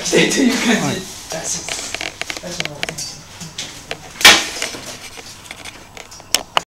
きたいという感じ。 はい、 私も